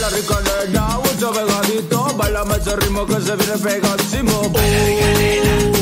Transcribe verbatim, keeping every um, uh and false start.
Baila rica nena, mucho pegadito. Bailame ese ritmo que se viene pegadísimo.